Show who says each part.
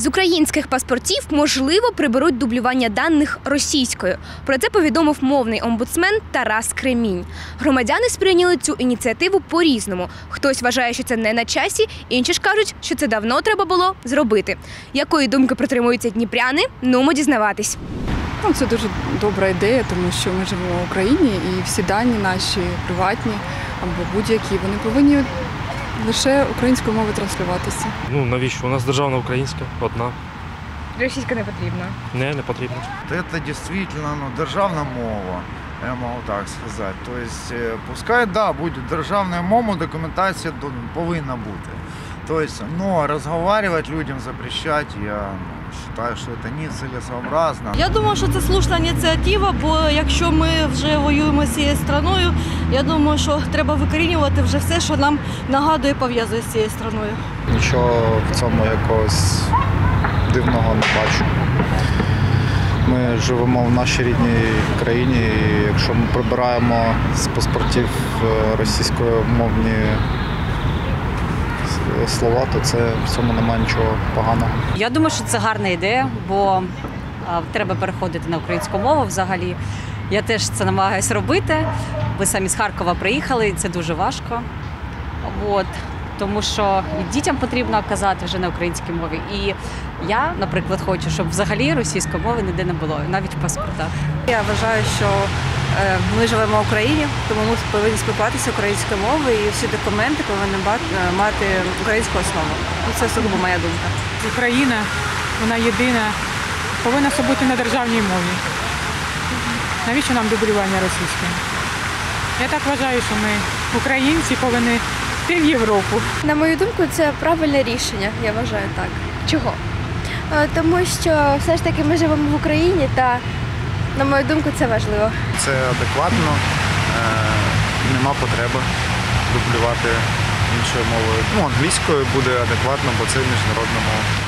Speaker 1: З українських паспортів, можливо, приберуть дублювання даних російською. Про це повідомив мовний омбудсмен Тарас Кремінь. Громадяни сприйняли цю ініціативу по-різному. Хтось вважає, що це не на часі, інші ж кажуть, що це давно треба було зробити. Якої думки притримуються дніпряни? Нумо дізнаватись.
Speaker 2: Це дуже добра ідея, тому що ми живемо в Україні і всі дані наші приватні або будь-які, вони повинні лише українською мовою транслюватися.
Speaker 3: Навіщо? У нас державна українська, одна.
Speaker 1: Російська не потрібна.
Speaker 3: Не потрібно.
Speaker 4: Це дійсно державна мова, я можу так сказати. Тобто, пускай, буде державною мовою, документація повинна бути. Тобто, розмовляти людям запрещати, я вважаю, що це нецелесообразно.
Speaker 5: Я думаю, що це слушна ініціатива, бо якщо ми вже воюємо з цією країною, я думаю, що треба викорінювати вже все, що нам нагадує, пов'язує з цією країною.
Speaker 6: Нічого в цьому якогось дивного не бачу. Ми живемо в нашій рідній країні, і якщо ми прибираємо з паспортів російськомовні слова, то це в цьому немає нічого поганого.
Speaker 7: Я думаю, що це гарна ідея, бо треба переходити на українську мову взагалі. Я теж це намагаюся робити. Ви самі з Харкова приїхали, і це дуже важко. Тому що і дітям потрібно казати вже на українській мові. І я, наприклад, хочу, щоб взагалі російської мови ніде не було, навіть в паспортах.
Speaker 8: Я вважаю, що ми живемо в Україні, тому ми повинні спілкуватися українською мовою і всі документи повинні мати українську основу. Це сугубо моя думка.
Speaker 9: Україна, вона єдина, повинна бути на державній мові. Навіщо нам дублювання російської? Я так вважаю, що ми, українці, повинні йти в Європу.
Speaker 10: На мою думку, це правильне рішення, я вважаю так.
Speaker 1: Чого?
Speaker 10: Тому що все ж таки ми живемо в Україні та, на мою думку, це важливо.
Speaker 6: Це адекватно, нема потреби дублювати іншою мовою. Англійською буде адекватно, бо це міжнародна мова.